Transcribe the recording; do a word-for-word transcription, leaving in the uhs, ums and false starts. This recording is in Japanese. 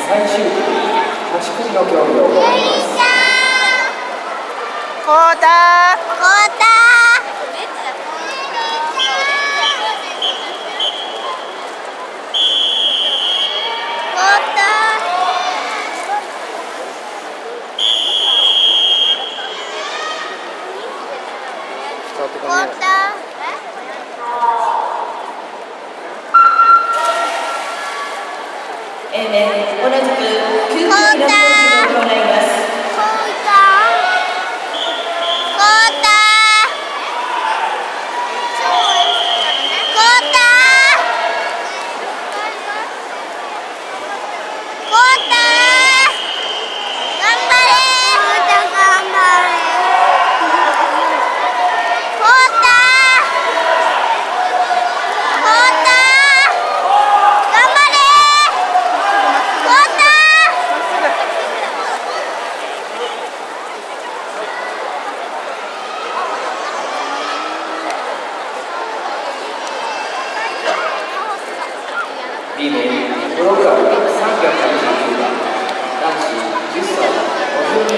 最終組はち組の競技を行います。 コータコータコータえーね、同じくきゅう組の競技を行います。 リレープログラムさんびゃくはちじゅうきゅうばん男子じゅっさいごじゅう